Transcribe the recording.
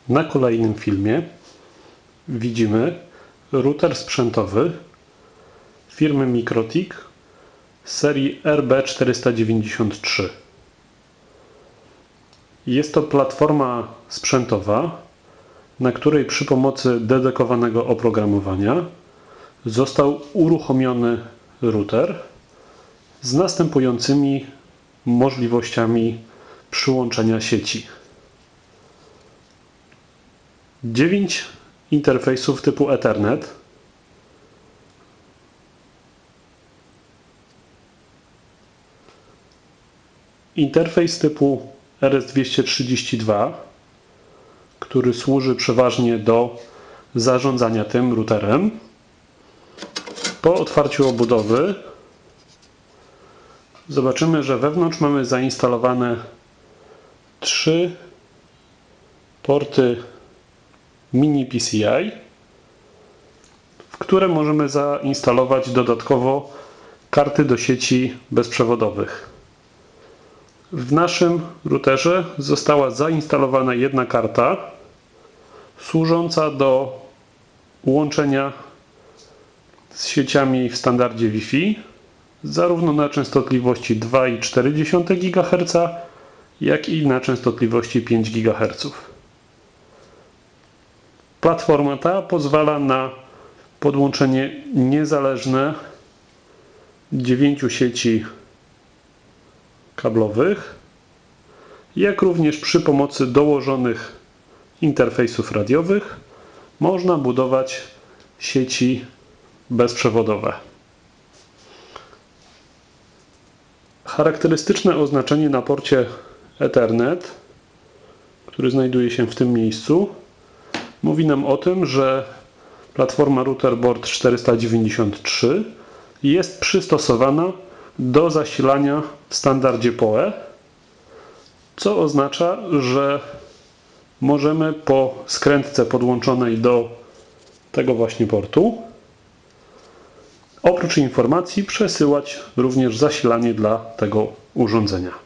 Na kolejnym filmie widzimy router sprzętowy firmy Mikrotik z serii RB493. Jest to platforma sprzętowa, na której przy pomocy dedykowanego oprogramowania został uruchomiony router z następującymi możliwościami przyłączenia sieci. 9 interfejsów typu Ethernet, interfejs typu RS232, który służy przeważnie do zarządzania tym routerem. Po otwarciu obudowy zobaczymy, że wewnątrz mamy zainstalowane 3 porty mini PCI, w które możemy zainstalować dodatkowo karty do sieci bezprzewodowych. W naszym routerze została zainstalowana jedna karta służąca do łączenia z sieciami w standardzie Wi-Fi zarówno na częstotliwości 2,4 GHz, jak i na częstotliwości 5 GHz. Platforma ta pozwala na podłączenie niezależne 9 sieci kablowych, jak również przy pomocy dołożonych interfejsów radiowych można budować sieci bezprzewodowe. Charakterystyczne oznaczenie na porcie Ethernet, który znajduje się w tym miejscu, mówi nam o tym, że platforma Router Board 493 jest przystosowana do zasilania w standardzie PoE, co oznacza, że możemy po skrętce podłączonej do tego właśnie portu oprócz informacji przesyłać również zasilanie dla tego urządzenia.